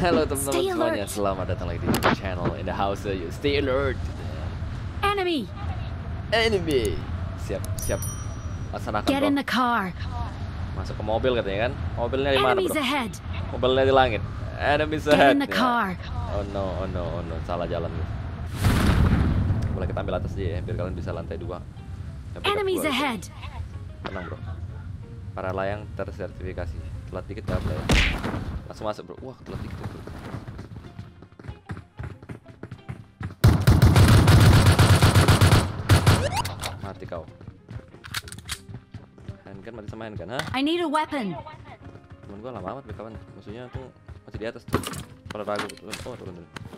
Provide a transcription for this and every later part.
Halo teman-teman semuanya, selamat datang lagi di channel In The House. Stay alert. Enemy. Siap. Laksanakan Get bro. in the car. Masuk ke mobil katanya kan. Mobilnya di mana Enemies bro? ahead. Mobilnya di langit. Enemies Get ahead. in the car. Oh no, salah jalan nih. Boleh kita ambil atas aja ya, biar kalian bisa lantai 2. Enemies ahead. Tenang bro. Para layang tersertifikasi. Telat dikit gak apa ya. Langsung masuk bro. Wah telat dikit bro. Mati kau. Handgun mati sama handgun, hah? I need a weapon. Temen gua lama amat kawan. Maksudnya tuh masih di atas tuh. Pada ragu betul. Oh turun.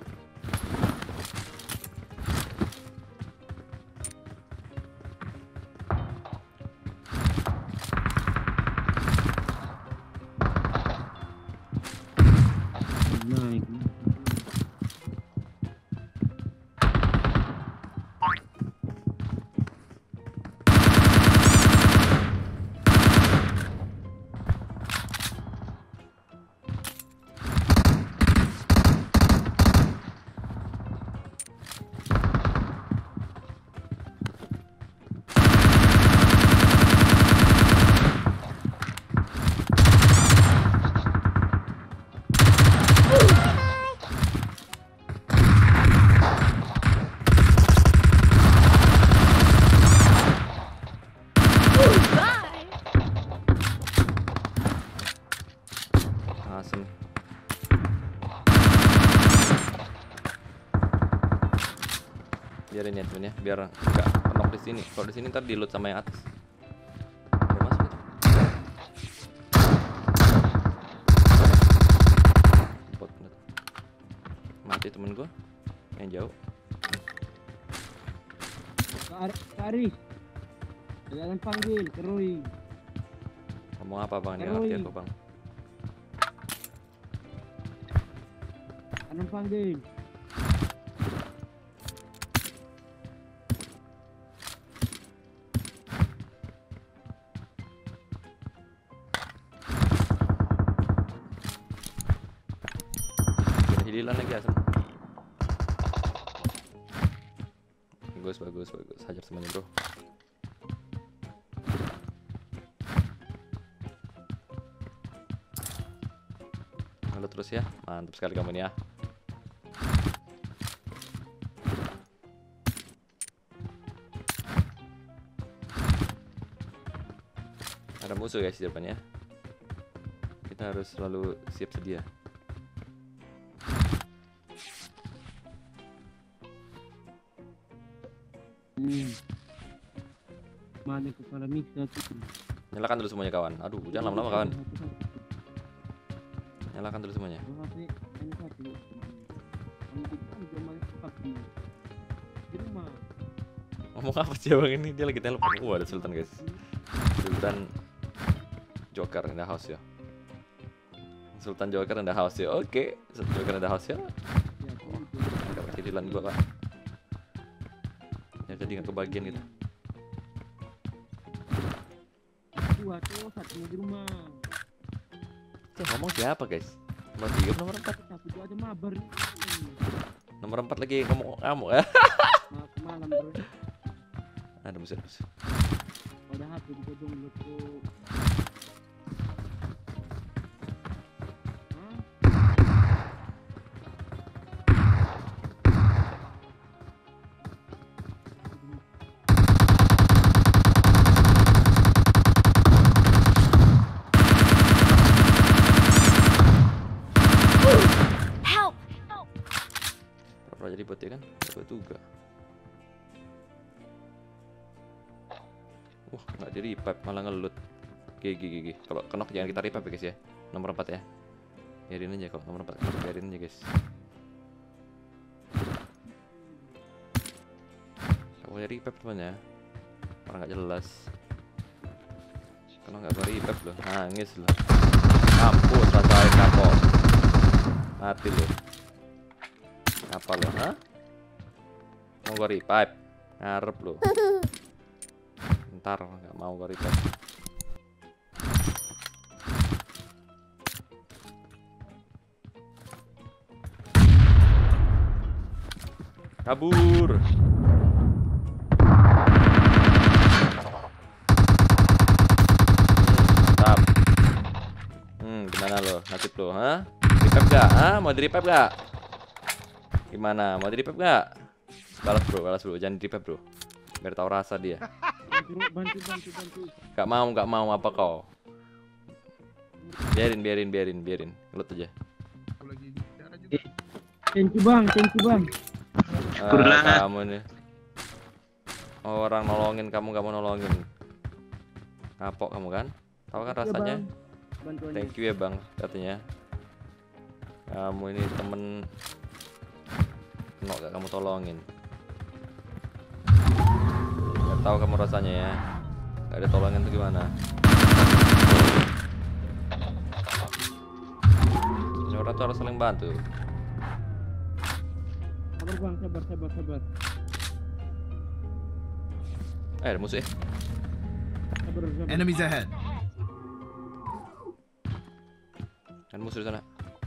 Biarin ya temen ya, biar nggak penok di sini. Kalau di sini ntar di loot sama yang atas. Udah masuk itu. Bot bener. Mati temen gua yang jauh. Kari, jangan panggil, Kerui. Ngomong apa bang? Dia ngerti aku bang. Jangan panggil. Hililan lagi asem. Bagus. Hajar semuanya bro. Halo terus ya, mantap sekali kamu ini ya. Ada musuh guys di depannya. Kita harus selalu siap sedia. Mana kepala mixer? Nyalakan dulu semuanya kawan. Aduh, jangan lama-lama kawan. Nyalakan dulu semuanya. Ngomong apa sih bang ini? Dia lagi telepon. Ada Sultan guys. Sultan Joker in the house ya. Sultan Joker in the house ya. Oke, Sultan Joker in the house ya. Gak pakai dilan gua kak. Ya jadi nggak kebagian gitu. Tuh satu di rumah. Ngomong siapa guys? Nomor 3 nomor 4. Satu itu ada mabar. Nomor 4 lagi ngomong kamu ya. Malam bro. Ada musuh. Udah HP di download tuh. Jadi bot ya kan? Bot juga. Wah, nggak di revive malah ngelut. GG. Kalau kenok jangan kita revive ya guys ya. Nomor 4 ya. Biarin aja kalau nomor 4 kenok, biarin aja guys. Gak boleh revive teman ya. Orang nggak jelas. Kalau nggak boleh revive loh, nangis loh. Mampus rasain kapok. Mati loh. Apa lo, ha? Mau gua revive? Ngarep lo. Ntar nggak mau gua revive. Kabur. Mantap. Gimana lo? Nasib lo, ha? Di-revive gak? Ha? Mau di-revive gak? Gimana? Mau di-revive gak? Balas bro, jangan di-revive bro. Biar tahu rasa dia. Bantu. Gak mau apa kau? Biarin. Ngelut aja. Thank you bang. Kamu nih. Orang nolongin kamu gak mau nolongin. Kapok kamu kan? Tahu kan rasanya? Bantuannya. Thank you ya bang, katanya. Kamu ini temen. Gak kamu tolongin. Gak tahu kamu rasanya ya. Gak ada tolongin tuh gimana? Ini orang tuh harus saling bantu. Sabar bang, sabar. Ada musuh ya? Sabar. Enemies ahead. Ada musuh di sana.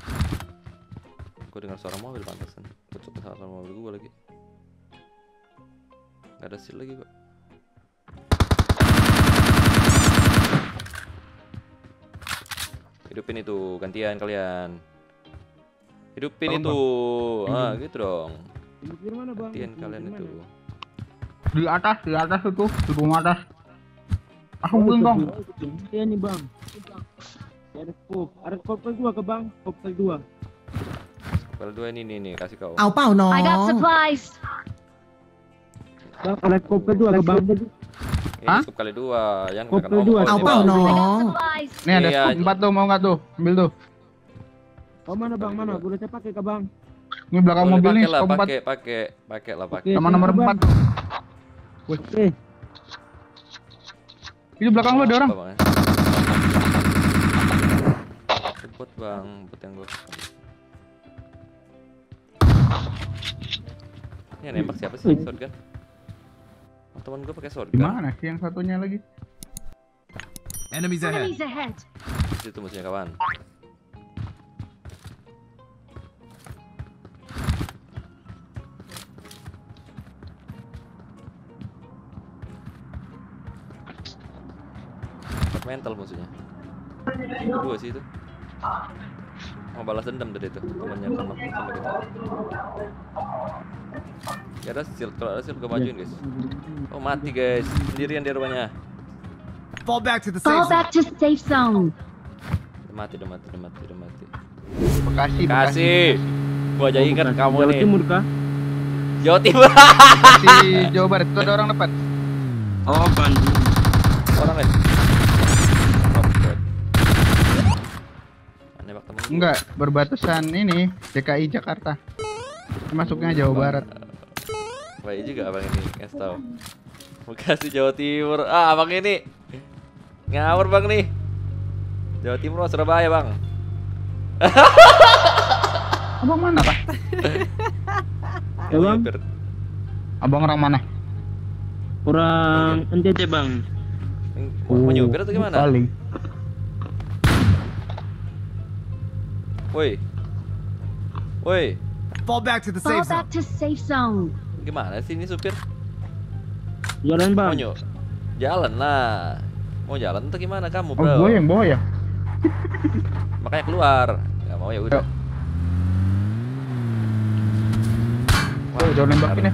Gue dengar suara mobil pantasan. Gue coba suara mobil gue lagi. Gak ada shield lagi kok. Hidupin itu, gantian kalian. Hidupin itu. Gitu dong. Di mana bang? Gantian kalian itu. Di atas itu, di rumah atas. Aku bingung. Iya nih bang. Ada scope kedua ke bang, scope kedua. Kalau dua ini nih, kasih kau. I got supplies. Bang, ada scope kedua ke bang. Ini scope kali dua, yang Scope makan kedua. ongkos nih, Apa Bang. no? Supplies. Nih ada Iya, scoop 4 tuh, mau nggak tuh? Ambil tuh. Oh mana bang, mana? Udah saya pakai ke bang. Ini belakang Boleh mobil nih, pakai lah, scoop 4. pakai lah. Oke. Sama nomor 4. Oke. Itu belakang lu ada orang. Apa, Bang, ya? Bot bang, bot yang gue. Ini yang nembak siapa sih? Shotgun. Oh, teman gue pakai shotgun. Gimana sih yang satunya lagi? Enemies ahead. Enemies ahead. Itu musuhnya kawan. Mental musuhnya. Kedua sih itu. Mau balas dendam tadi itu temannya sama kita. Ya ada shield, kalau ada shield gue majuin guys. Oh mati guys, sendirian di rumahnya. Fall back to the Fall safe zone. back to safe zone. Udah mati. Bekasi. Gua aja ingat kamu Jawa nih. Timur kah? Jawa Timur. Bekasi, Jawa Barat. Itu ada orang depan. Oh Bandung. Orang lain. Nembak temen gua. Enggak, berbatasan ini DKI Jakarta. Masuknya Jawa Barat. Baik juga abang ini, ngasih tau. Bekasi Jawa Timur. Ah abang ini ngawur bang nih. Jawa Timur sama Surabaya bang. Abang mana, Pak? Ya, Bang. Nyupir. Abang orang mana? Orang NTT bang. Mau nyupir atau gimana? Paling. Woi. Fall back to the Fall safe zone. back to safe zone. Gimana sih ini supir? Jalan Mau bang. jalan lah. Mau jalan atau gimana kamu, Oh, bro? gue yang bawa ya? Makanya keluar. Gak mau ya udah. Oh, jangan nembakin ya.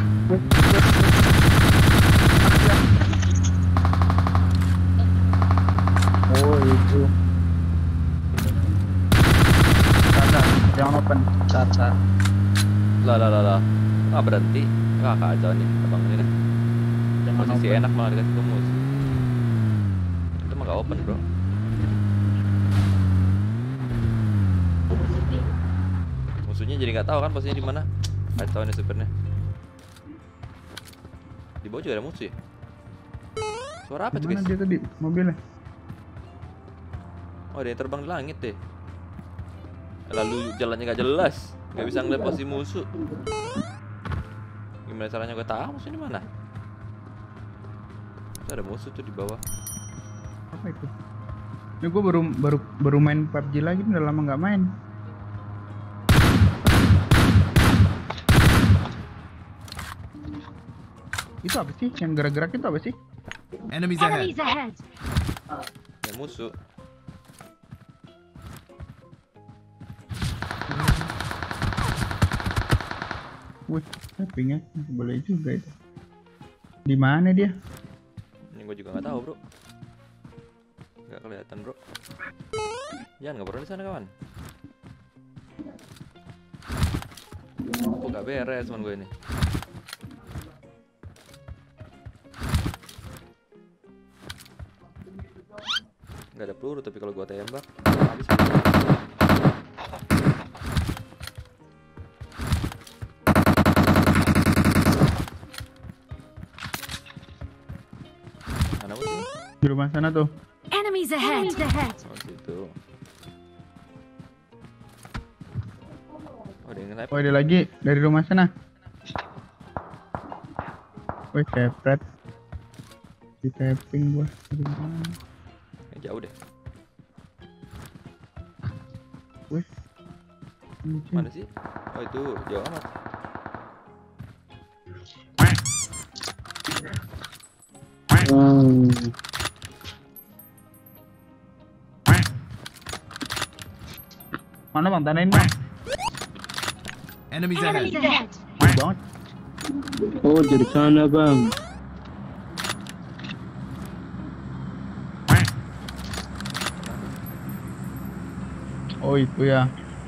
Oh, itu. Tata, jangan open. Tata. Lah. Ah berhenti. Ah kacau nih abang ini nih. Jangan Posisi open. enak malah dikasih kumus. Itu mah gak open, bro. Musuhnya jadi nggak tahu kan posisinya di mana. Kacau nih supirnya. Di bawah juga ada musuh ya. Suara apa tuh Mana guys? dia tadi mobilnya? Oh dia terbang di langit deh. Lalu jalannya gak jelas, nggak bisa ngeliat posisi musuh. Gimana caranya gue tahu musuh di mana? Itu ada musuh tuh di bawah. Apa itu? Ini gue baru main PUBG lagi, udah lama nggak main. Itu apa sih? Yang gerak-gerak itu apa sih? Enemies ahead. Enemies ahead. Ya musuh. Wih, tapping ya. Boleh juga itu. Di mana dia? Ini gue juga nggak tahu bro. Nggak kelihatan bro. Jangan ngobrol di sana kawan. Kok nggak beres teman gue ini. Nggak ada peluru tapi kalau gue tembak habis. Mana musuh? Di rumah sana tuh. Enemies ahead. Enemies ahead. Oh situ. Oh dia nge-sniper. Oh, ada lagi dari rumah sana. Wih, cepret. Di tapping gua. Dari mana? Jauh deh. Wih. Mana sih? Oh itu jauh amat. Mana bang? Tandain bang. Enemies Enemies ahead. ahead. Jauh banget. Oh, dari sana bang. Oh itu ya.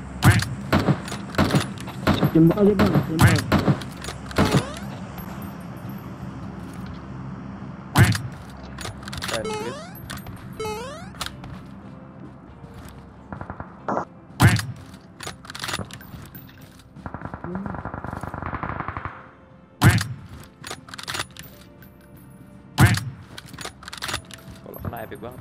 Tembak aja bang, tembak. Dan guys. Kalau kena epic banget.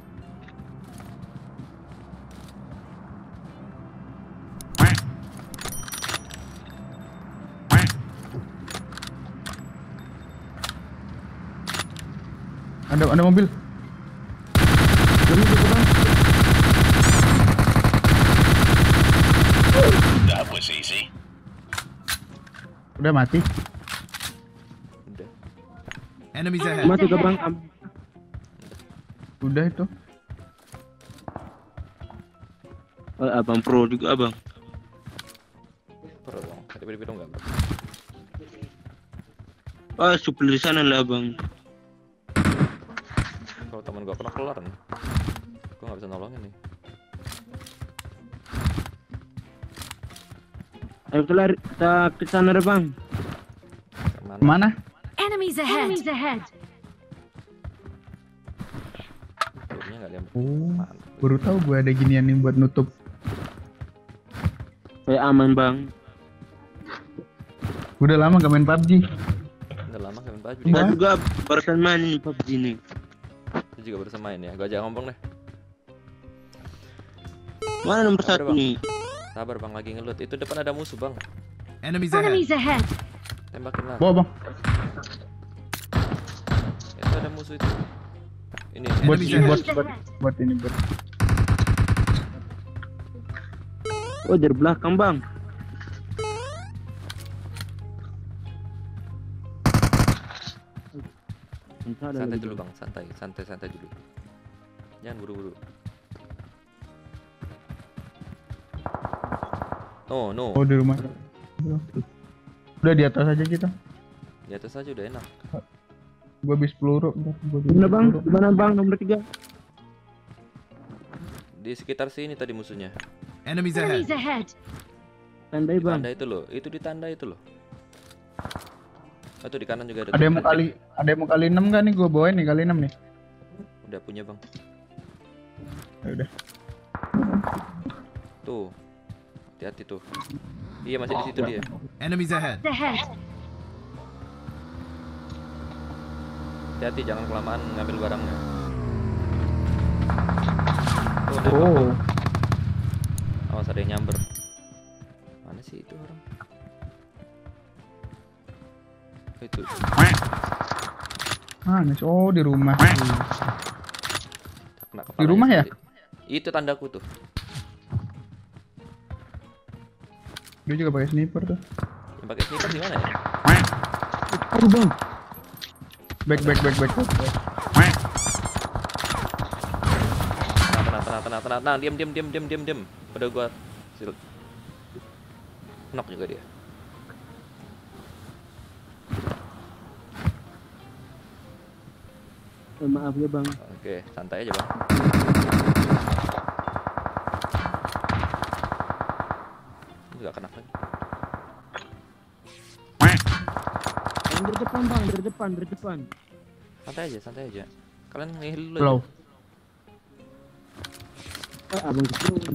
Ada mobil. That was easy. Udah mati. Udah. Enemies ahead. Mati ke bang. Udah itu. Oh, abang pro juga abang. Perut dong. Tadi beda enggak bro? Oh, supir di sana lah abang. Kalau teman gua pernah kelar nih. Gua nggak bisa nolongin nih. Ayo kelar, kita ke sana deh bang. Kemana? Mana? Enemies ahead. Enemies ahead. Turunnya nggak diambil. Oh, Mantap. baru tahu gue ada ginian nih buat nutup. Kayak aman bang. Udah lama gak main PUBG. Udah lama kan baju. Enggak. Saya juga barusan main ini PUBG nih. Itu juga baru main ya. Gua aja ngomong deh. Mana nomor Sabar, satu Bang. nih? Sabar bang lagi ngelut. Itu depan ada musuh bang. Enemies ahead. Enemies ahead. Tembakin lah. Bawa bang. Itu ada musuh itu. Ini. Buat Enemies ini, ahead. buat ini buat. Oh, dari belakang bang. Santai dulu bang. Santai dulu. Jangan buru-buru. Oh no. Oh di rumah. Udah di atas aja kita. Di atas aja udah enak. Gua habis peluru. Mana bang? Mana bang nomor 3? Di sekitar sini tadi musuhnya. Enemies Enemies ahead. ahead. Tandai bang. Tanda itu loh. Itu di tanda itu loh. Oh, itu di kanan juga ada. Ada yang mau kali 6 kan nih, gua bawain nih kali 6 nih. Udah punya bang. Ya udah. Tuh. Hati-hati tuh. Iya masih di situ dia. Enemies ahead. Ahead. Hati-hati jangan kelamaan ngambil barangnya. Oh, ada Oh. awas ada yang nyamber. Mana sih itu orang? Itu. Oh di rumah. Kena kepalanya Di rumah ya? sendiri. Itu tandaku tuh. Dia juga pakai sniper tuh. Yang pakai sniper di mana ya? Aduh bang. Back. Tenang. Diam. Udah gua knock juga dia. Maaf ya bang. Oke, santai aja bang. Nggak kena lagi. Yang dari depan bang, dari depan. Santai aja. Kalian ngehil dulu. Low. Abang kecil.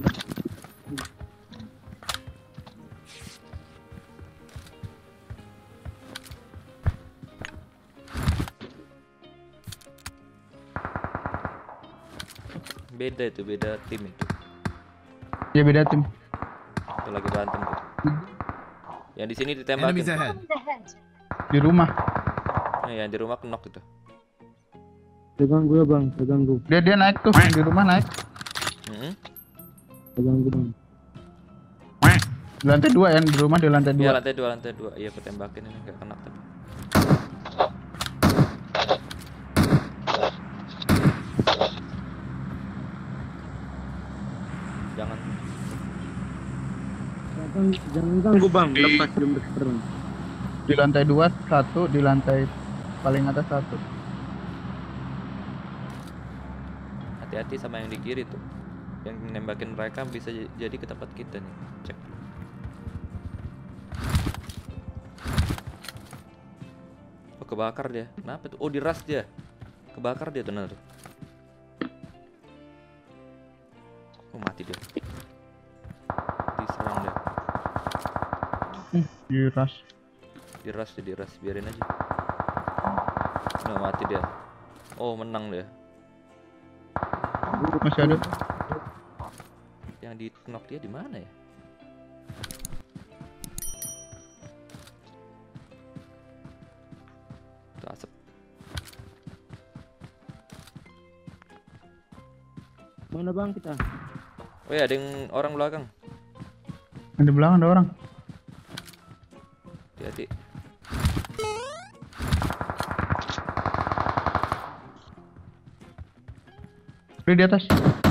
Beda tim itu. Ya beda tim. Itu lagi berantem tuh. Yang di sini Enemies ditembakin. ahead. Di rumah. Nah, yang di rumah knock itu. Terganggu ya bang, terganggu. Dia naik tuh, yang di rumah naik. Terganggu bang. Di lantai 2 ya, di rumah di lantai 2. Iya lantai 2. Iya, aku tembakin ini nggak kena tapi. Jangan ganggu bang, lepas belum berserang. Di lantai 2 1, di lantai paling atas 1. Hati-hati sama yang di kiri tuh. Yang nembakin mereka bisa jadi ke tempat kita nih. Cek. Oh, kebakar dia. Kenapa tuh? Oh, diras dia. Kebakar dia tuh. Oh, mati dia. Diserang dia. Diras, biarin aja. Udah mati dia. Oh, menang dia. Masih ada. Yang di knock dia di mana ya? Itu asap. Mana bang kita? Oh ya, ada yang orang belakang. Di belakang ada orang. Hati-hati. Di atas.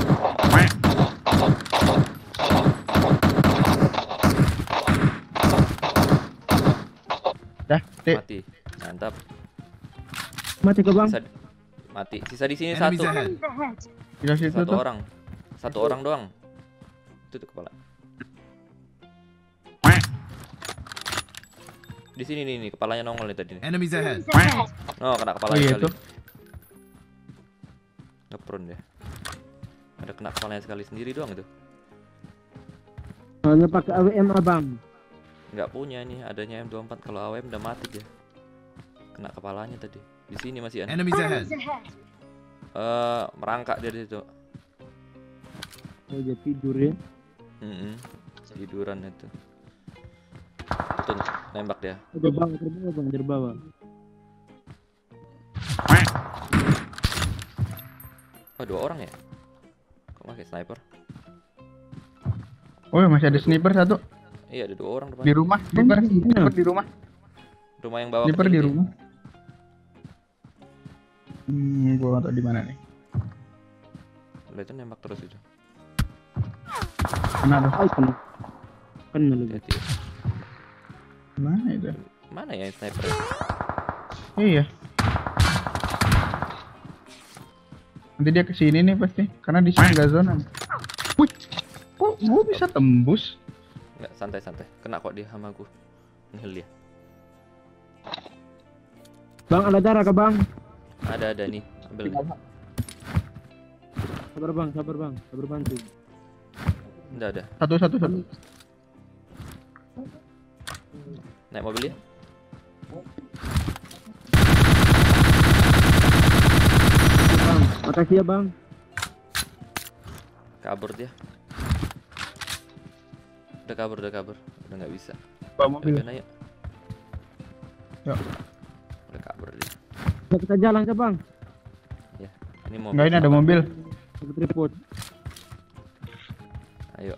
Dah, Mati. Mantap. Mati ke bang. Mati. Sisa di sini Enemies satu. ahead. Di situ Satu tuh. orang. Satu orang doang. Itu tuh kepala. Di sini nih, kepalanya nongol nih tadi nih. Enemies ahead. Oh, kena kepala Oh iya sekali. tuh. Ngeprun dia. Ada kena kepalanya sekali sendiri doang itu. Soalnya pakai AWM abang. Nggak punya nih, adanya M24. Kalau AWM udah mati dia. Kena kepalanya tadi. Di sini masih ada. Enemies ahead. Merangkak dia di situ. Oh dia tidur ya. Tiduran itu. Tuh, nembak dia. Terbawah. Oh, 2 orang ya? Kok pakai sniper? Oh, masih ada sniper satu Iya, ada 2 orang depan. di rumah. Sniper di rumah. Rumah yang bawah Sniper kecil di itu. rumah. Gua nggak tahu di mana nih. Udah itu nembak terus itu. Mana tuh? Ay kena. Kena lagi. Hati-hati. Mana itu? Mana ya yang sniper? Iya. Nanti dia kesini nih pasti, karena di sini nggak zona. Wih, kok gua bisa tembus? Enggak, santai-santai. Kena kok dia sama aku. Ngehil dia. Bang ada darah ke bang. Ada nih. Ambil nih. Sabar bang. Sabar bantu. Udah ada. Satu. Naik mobil ya. Bang, makasih ya bang. Kabur dia. Udah kabur. Udah nggak bisa. Bawa mobil. Udah naik. Yuk. Udah kabur dia. Udah kita jalan ke bang. Ya. Ini mobil. Enggak, ini ada mobil. Dapat report. Ayo.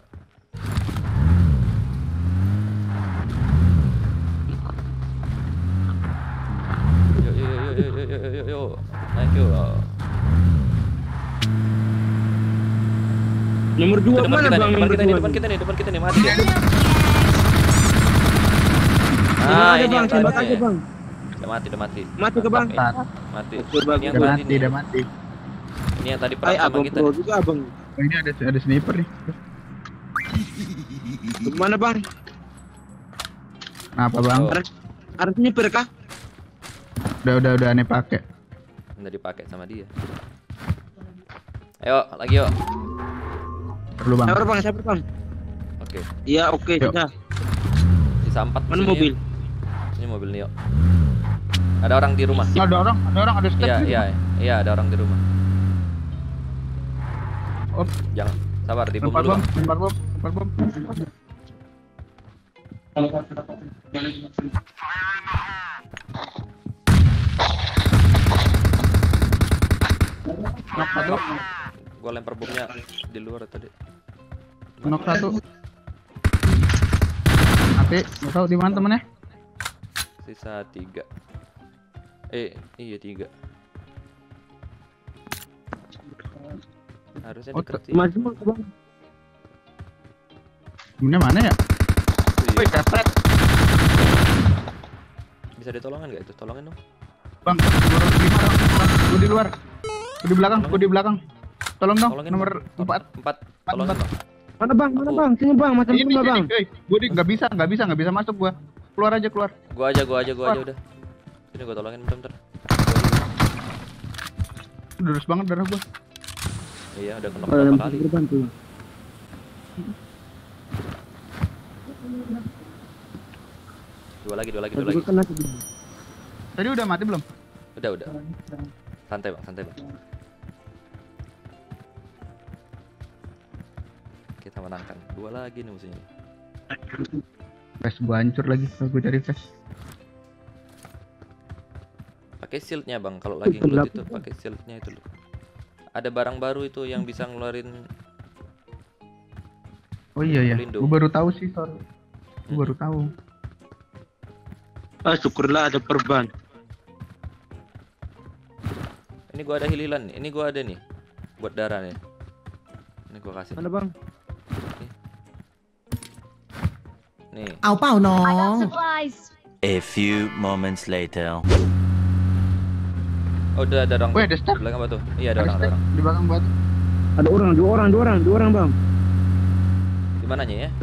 Yuk. Nomor 2 Depan mana kita nih, bang? depan Nomor kita nih, 2 depan kita nih, depan kita nih, mati dia. Tembak Ah, aja ini bang, yang tembak tadi aja ya. bang. Udah mati, udah mati. Mati ke bang. Mati. Oke, bagus. Ini yang Udah tadi mati, nih. udah mati. Ini yang tadi perang Ay, sama abang kita. pro nih. juga abang. Oh, ini ada sniper nih. Mana bang? Kenapa bang? Oh. Harus nyeper kah? Udah aneh pakai. Udah dipakai sama dia. Ayo, lagi yuk. Perlu bang. Siapa bang? Siapa bang? Oke. Iya oke Yuk. sudah. Sisa 4 Mana mobil? Ini mobil nih, yuk. Ada orang di rumah. Ada orang, ada step. Iya, ada orang di rumah. Op, Jangan, sabar, di bom lempar dulu. bom, Bang. lempar bom, lempar bom. Knock satu, Gua lempar bomnya di luar tadi. knock satu. Mati, nggak tahu di mana temennya. Sisa 3. Iya 3. Harusnya Oh, deket sih. Maju bang. Temennya mana ya? Wih, Kepret. bisa ditolongin nggak itu? Tolongin dong. Bang, gue di luar. Gue di belakang, gue di belakang. Tolong dong, Tolongin, nomor Bang. 4. Empat. Tolongin bang. Mana bang? Mana bang? Sini bang, macam Ini, bunga bang. gue nggak bisa masuk gua. Keluar aja, keluar. Gua aja udah. Sini gua tolongin bentar. Deres banget darah gua. Iya, udah kena Oh, dalam berapa kali. berbantu. Dua lagi. Tapi gue kena tuh. Tadi udah mati belum? Udah. Santai bang. Kita menangkan. 2 lagi nih musuhnya. Flash gua hancur lagi kalau gua cari flash. Pakai shieldnya bang. Kalau lagi ngeloot itu pakai shieldnya itu loh. Ada barang baru itu yang bisa ngeluarin. Oh iya ya, Pelindung. gua baru tahu sih, sorry. Gua baru tahu. Ah syukurlah ada perban. Ini gua ada hililan nih. Ini gua ada nih. Buat darah nih. Ini gua kasih. Mana bang? Nih. เอาเปล่าน้อ I got ง supplies. A few moments later. Oh, udah ada orang. Weh, ada step. Di belakang batu. Iya, ada Ada orang. step di belakang batu. Ada orang, dua orang bang. Di mananya ya?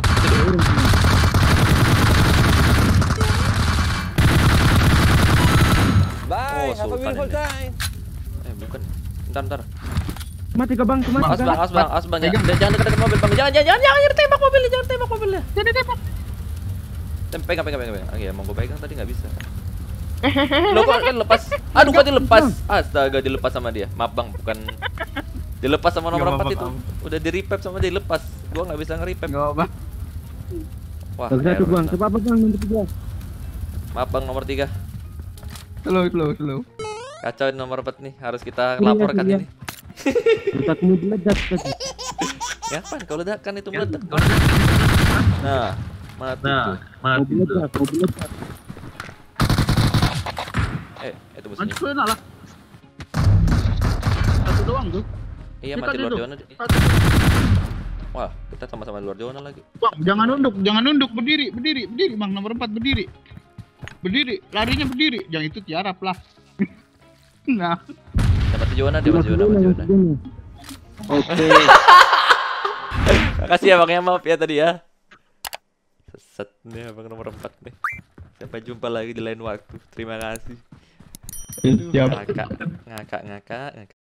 Bye, have a Sultan beautiful ini. time. Bukan. Bentar. Mati ke bang, mati As ke bang, jangan dekat mobil bang. Jangan tembak mobilnya, jangan tembak mobilnya. Jangan tembak. Pegang. Oh iya, mau gue pegang tadi nggak bisa. Lo kok kan lepas? Aduh, kok dilepas? Astaga, dilepas sama dia. Maaf bang, bukan dilepas sama nomor 4 itu. Udah di revive sama dia lepas. Gua nggak bisa nge-revive. Enggak apa. Wah, Satu error, bang, bentar. coba apa bang nomor 3? Maaf bang, nomor 3. Slow. Kacau nomor 4 nih, harus kita laporkan iya. ini. Kita kemudian meledak tadi. Ya kan, kalau ledakan itu meledak. Nah, mati tuh. Mau meledak. Itu musuhnya. Hancur lah. Satu doang tuh. Iya, Kita mati luar duduk. zona. Wah, kita sama-sama di luar zona lagi. Bang, jangan nunduk, berdiri, Bang, nomor 4 berdiri. Berdiri, larinya berdiri. Jangan itu tiarap lah. Nah, Dia mati zona. Oke. Makasih ya bang, ya maaf ya tadi ya. Sesat nih abang nomor 4 nih. Sampai jumpa lagi di lain waktu. Terima kasih. siap. Ngakak.